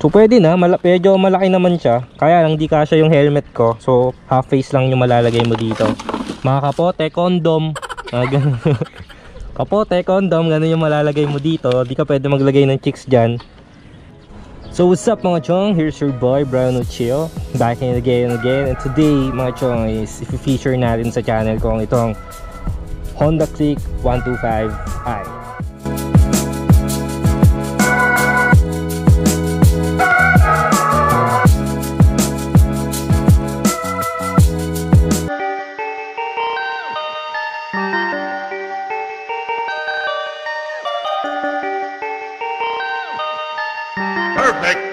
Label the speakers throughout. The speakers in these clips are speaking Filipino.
Speaker 1: So pwede na, medyo malaki naman siya. Kaya lang di kasya yung helmet ko. So half face lang yung malalagay mo dito. Mga kapote, condom, ganun. Kapote, condom, ganun yung malalagay mo dito. Di ka pwede maglagay ng chicks dyan. So what's up mga chong, here's your boy Brian Ochio, back in again and again. And today mga chong is i-feature natin sa channel ko itong Honda Click 125i.
Speaker 2: Perfect.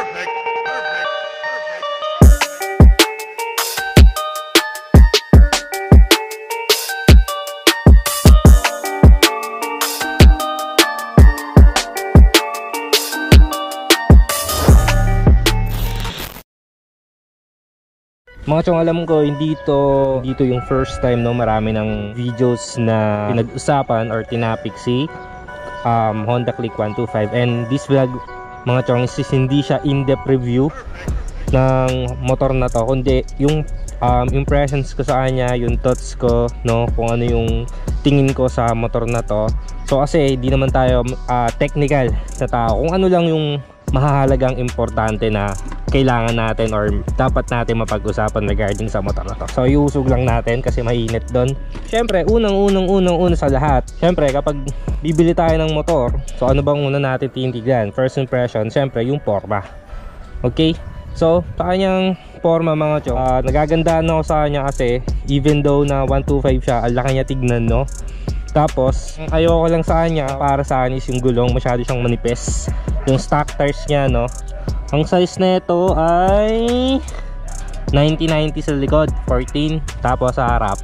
Speaker 1: Mga chong, alam ko dito yung first time no, marami ng videos na pinag-usapan or tinapik si Honda Click 125, and this vlog mga chong is hindi siya in-depth review ng motor na to, kundi yung impressions ko sa kanya, yung thoughts ko no, kung ano yung tingin ko sa motor na to. So kasi di naman tayo technical na tao, kung ano lang yung mahahalagang importante na kailangan natin or dapat natin mapag-usapan regarding sa motor na to. So iusog lang natin kasi mainit doon. Syempre unang sa lahat, syempre kapag bibili tayo ng motor, so ano bang una natin titingnan? First impression, syempre yung forma. Okay, so sa kanyang forma mga chong, nagagandaan ako sa kanya kasi even though na 125 siya, ang laki niya tignan no. Tapos ayoko lang sa kanya, para sa akin is yung gulong masyado siyang manipis. Yung stock tires niya no, ang size na ito ay 90-90 sa likod, 14, tapos sa harap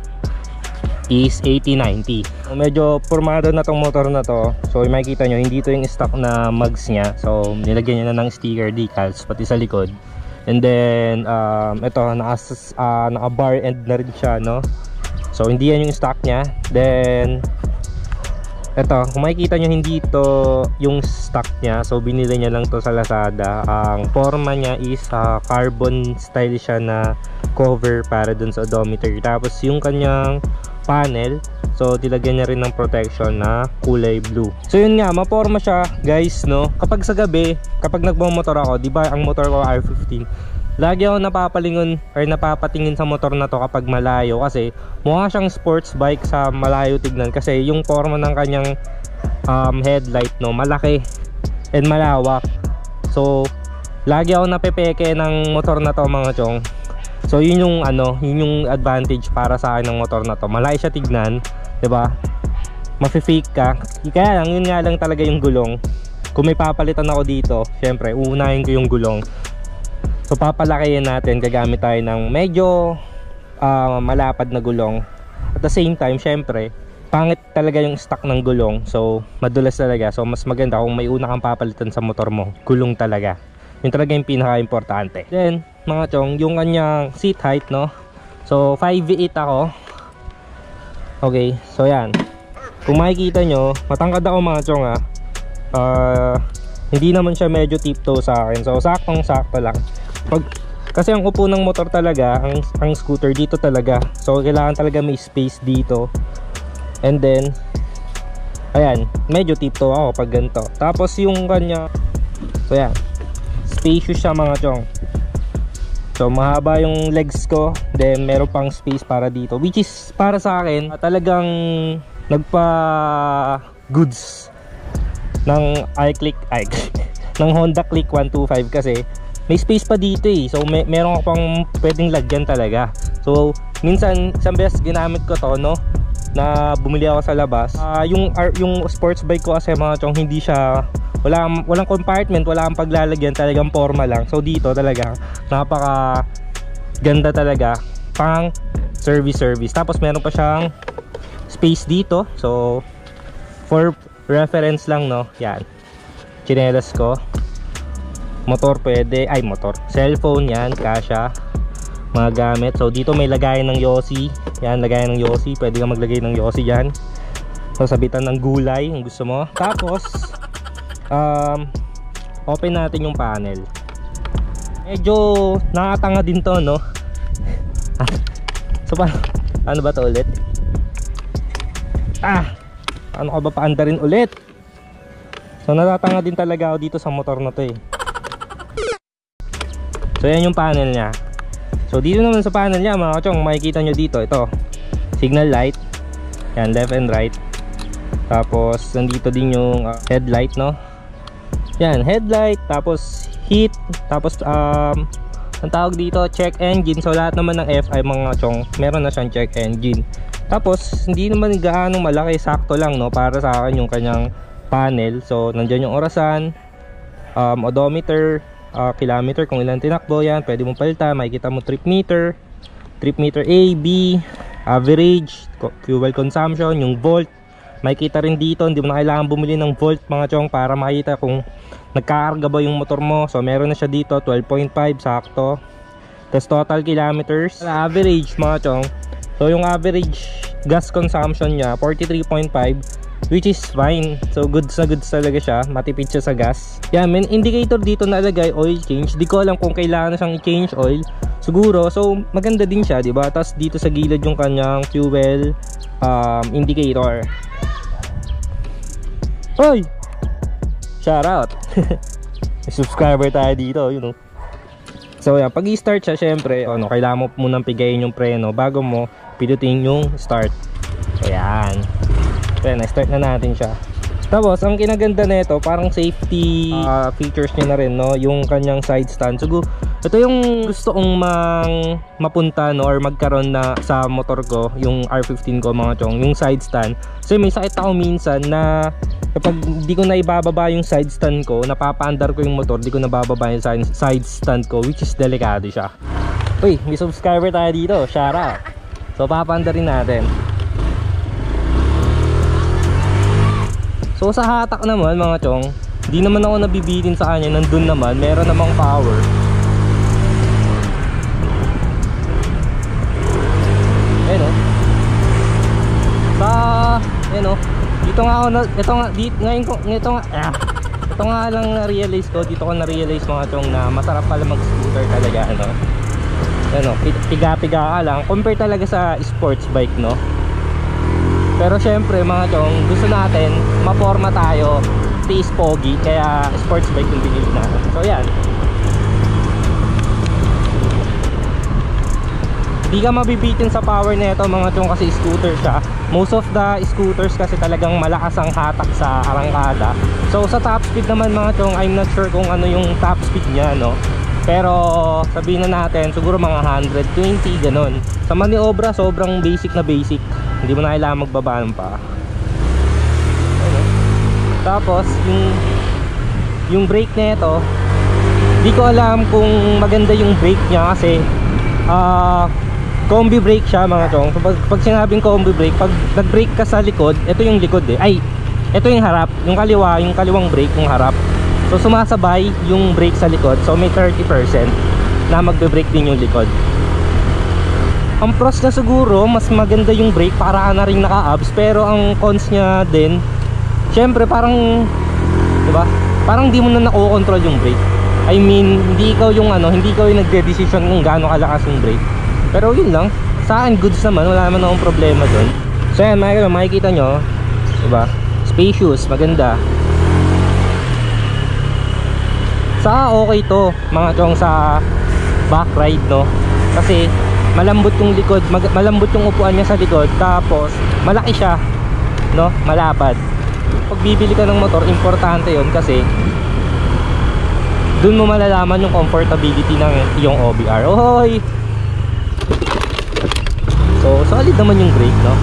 Speaker 1: is 80-90. Medyo formado na tong motor na to. So makikita nyo, hindi to yung stock na mugs niya. So nilagyan niya na ng sticker decals pati sa likod. And then ito naka bar end na rin siya no. So hindi yan yung stock niya. Then ito, kung makikita nyo, hindi to yung stock niya. So binili niya lang to sa Lazada. Ang forma niya is carbon style siya na cover para dun sa odometer. Tapos yung kanyang panel, so dilagyan niya rin ng protection na kulay blue. So yun nga, maporma siya guys no. Kapag sa gabi, kapag nagmamotor ako, di ba ang motor ko R15, lagi ako napapalingon or napapatingin sa motor na to kapag malayo, kasi mukha siyang sports bike sa malayo tignan, kasi yung forma ng kanyang headlight no, malaki and malawak. So lagi ako napepeke ng motor na to mga chong. So yun yung yun yung advantage para sa akin ng motor na to. Malaki siya tignan, 'di ba? Mafi-fake ka. Kaya lang yun nga lang talaga yung gulong. Kung may papalitan ako dito, syempre uunahin ko yung gulong. So papalakihin natin, gagamit tayo ng medyo malapad na gulong. At the same time, syempre pangit talaga yung stock ng gulong. So madulas talaga. So mas maganda kung may una kang papalitan sa motor mo, gulong talaga. Yun talaga yung pinaka-importante. Then mga chong, yung kanyang seat height no. So 5'8" ako. Okay, so yan. Kung makikita nyo, matangkad ako mga chong hindi naman siya medyo tiptoe sa akin. So saktong sakto lang. Kasi ang upo ng motor talaga, ang scooter dito talaga. So kailangan talaga may space dito. And then ayan, medyo tiptoe ako pag ganito. Tapos yung kanya, so yan, spacious siya mga chong. So mahaba yung legs ko, then meron pang space para dito, which is para sa akin talagang nagpa goods ng ng Honda Click 125, kasi may space pa dito eh. So meron ako pang pwedeng lagyan talaga. So minsan isang beses ginamit ko to no, na bumili ako sa labas. Yung sports bike ko kasi mga chong, hindi siya, walang compartment, wala kang paglalagyan, talagang forma lang. So dito talaga napaka ganda talaga, pang service. Tapos meron pa siyang space dito. So for reference lang no, yan, chinelas ko, motor pwede, cellphone yan, kasya, mga gamit. So dito may lagayan ng yosi, yan, lagayan ng yosi, pwede ka maglagay ng yosi dyan. So sabitan ng gulay kung gusto mo. Tapos open natin yung panel. Medyo nakatanga din to, no? So ano ba to ulit? Ano ka ba paanda rin ulit? So natatanga din talaga ako dito sa motor na to eh. So yan yung panel nya. So dito naman sa panel nya mga kachong, makikita nyo dito, ito signal light, yan, left and right. Tapos nandito din yung headlight, no? Yan, headlight, tapos heat, tapos ang tawag dito, check engine. So lahat naman ng FI mga chong, meron na siyang check engine. Tapos hindi naman gaano malaki, sakto lang, no, para sa akin yung kanyang panel. So nandiyan yung orasan, odometer, kilometer kung ilan tinakbo, yan pwede mong palitan. Makikita mo trip meter A, B, average, fuel consumption, yung volt. Makikita rin dito, hindi mo na kailangan bumili ng volt mga chong para makita kung nagkakarga ba yung motor mo. So meron na siya dito 12.5 sakto. Tapos total kilometers, average mga chong. So yung average gas consumption nya 43.5, which is fine. So goods na goods talaga siya, matipid siya sa gas. Yan, may indicator dito na lagay, oil change. Di ko alam kung kailangan na siyang i-change oil, siguro. So maganda din siya, di ba? Tapos dito sa gilid yung kanyang fuel indicator. Hoy! Shout out! May subscriber tayo dito, you know. So yan, pag i-start siya, syempre kailangan mo munang pigayin yung preno bago mo pidutin yung start. So yan. So yan, na-start na natin siya. Tapos ang kinaganda nito, parang safety features niya na rin, no, yung kanyang side stand. So ito yung gusto kong mapunta, no, or magkaroon na sa motor ko, yung R15 ko mga chong, yung side stand. So may sakit ako minsan na kapag di ko na ibababa yung side stand ko, napapaandar ko yung motor, di ko nabababa yung side stand ko, which is delikado siya. Uy, may subscriber tayo dito, shout out. So papaandarin natin. So sa hatak naman mga chong, di naman ako nabibitin sa kanya, nandun naman, meron namang power. Ayun o. Dito nga ako ito nga lang na-realize ko, dito ko na-realize mga chong na masarap pala mag-scooter talaga, ano. Ayun o, piga-piga ka lang, compare talaga sa sports bike, no. Pero syempre mga chong, gusto natin maporma tayo, tiis pogi, kaya sports bike yung binili natin. So yan, di ka mabibitin sa power nito mga chong kasi scooter siya. Most of the scooters kasi talagang malakas ang hatak sa arangkada. So sa top speed naman mga chong, I'm not sure kung ano yung top speed niya, no. Pero sabihin na natin siguro mga 120 ganun. Sa maniobra sobrang basic na basic, hindi mo na kailangan magbabaan pa. Ayun. Tapos yung brake nito, di ko alam kung maganda yung brake niya kasi combi brake siya mga chong. So pag sinabing combi brake, pag nag-brake ka sa likod, ito yung likod eh. Ay, ito yung harap, yung kaliwang brake, yung harap. So sumasabay yung brake sa likod. So may 30% na magbe-brake din yung likod. Ang pros na siguro, mas maganda yung brake para ka na rin naka-abs. Pero ang cons nya din, syempre parang, diba? Parang di mo na nakokontrol yung brake. I mean, hindi ikaw yung nagde-decision kung gaano kalakas yung brake. Pero yun lang, sa akin goods naman, wala naman akong problema dun. So yan, makikita nyo, diba? Spacious, maganda. Okay to mga chong sa back ride, no, kasi malambot yung likod, malambot yung upuan niya sa likod, tapos malaki siya, no, malapad. Pag bibili ka ng motor, importante yon kasi dun mo malalaman yung comfortability ng iyong OBR. Ohoy! So solid naman yung brake, no.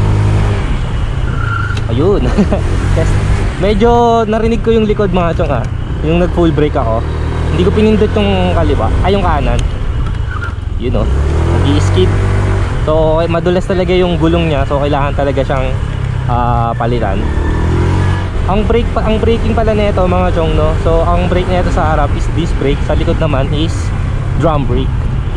Speaker 1: Ayun. Medyo narinig ko yung likod mga chong, yung nag full brake ako. Hindi ko pinindot yung kaliwa, yung kanan. Yun o, nag-i-skid. So madulas talaga yung gulong niya, so kailangan talaga siyang palitan. Ang braking pala nito mga chong, no. So ang brake nito sa harap is disc brake, sa likod naman is drum brake.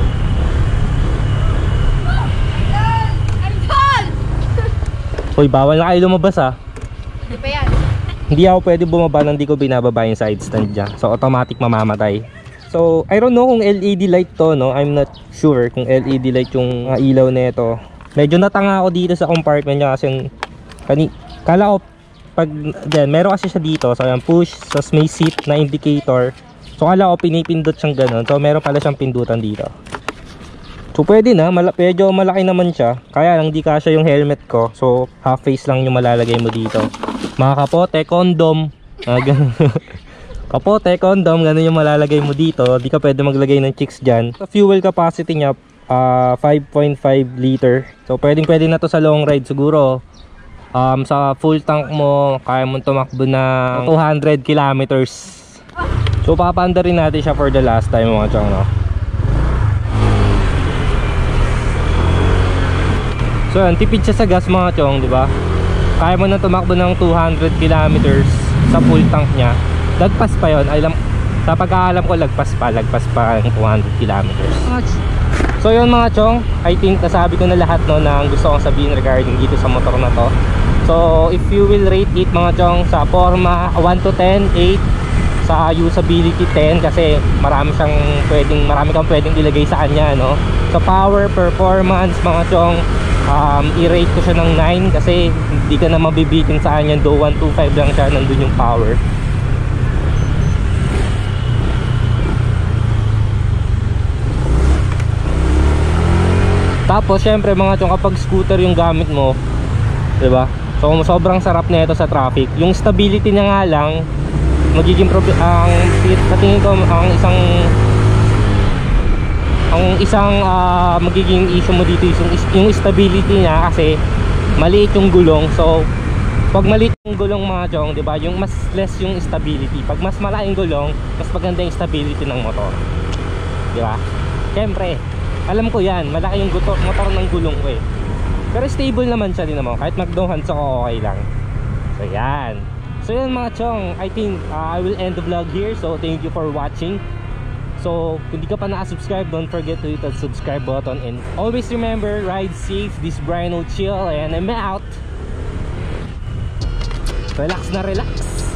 Speaker 1: Hoy, bawal na kayo lumabas
Speaker 3: Hindi pa yan.
Speaker 1: Hindi ako pwede bumaba nang di ko binababa yung side stand niya. So automatic mamamatay. So, I don't know kung LED light to, no? I'm not sure kung LED light yung ilaw nito. Medyo natanga ako dito sa compartment niya kasi kala ko pag diyan, meron kasi siya dito. So, ayan, push, so may seat na indicator. So, kala ko pinipindot siyang ganun. So, meron pala siyang pindutan dito. So, pwede na, medyo malaki naman siya. Kaya lang di kasya yung helmet ko. So, half face lang yung malalagay mo dito. Mga kapote, condom, ganun. Kapote, condom, ganun yung malalagay mo dito. Di ka pwede maglagay ng chicks dyan. Sa fuel capacity niya, 5.5 liter. So pwede na to sa long ride siguro. Sa full tank mo, kaya mo tumakbo na 200 kilometers. So papaanda rin natin siya for the last time mga chong, no? So yan, tipid siya sa gas mga chong, di ba? Kaya mo na tumakbo ng 200 kilometers sa full tank niya. Lagpas pa yun, sa pagkaalam ko lagpas pa ng 200 kilometers. So yun mga chong, I think nasabi ko na lahat, no, na gusto kong sabihin regarding dito sa motor na to. So if you will rate it mga chong sa forma 1 to 10, 8. Sa usability 10 kasi marami kang pwedeng ilagay sa kanya, no. Sa power, performance mga chong, i-rate ko siya ng 9 kasi hindi ka na mabibitin sa kanya. Do 125 lang siya, nandun yung power. Tapos syempre mga chong, kapag scooter yung gamit mo, 'di ba? So sobrang sarap nito sa traffic. Yung stability niya nga lang magiging sa tingin ko ang isang magiging issue mo dito yung stability niya kasi maliit yung gulong. So pag maliit yung gulong mga chong, 'di ba? Yung mas less yung stability. Pag mas malaking gulong, mas maganda yung stability ng motor. 'Di ba? Syempre alam ko yan, malaki yung motor ng gulong ko eh. Pero stable naman siya din naman. Kahit mag-downhands ako, okay lang. So yan. So yan mga chong, I think I will end the vlog here. So thank you for watching. So kung di ka pa na-subscribe, don't forget to hit the subscribe button. And always remember, ride safe. This is Brian O'Chill and I'm out. Relax na relax.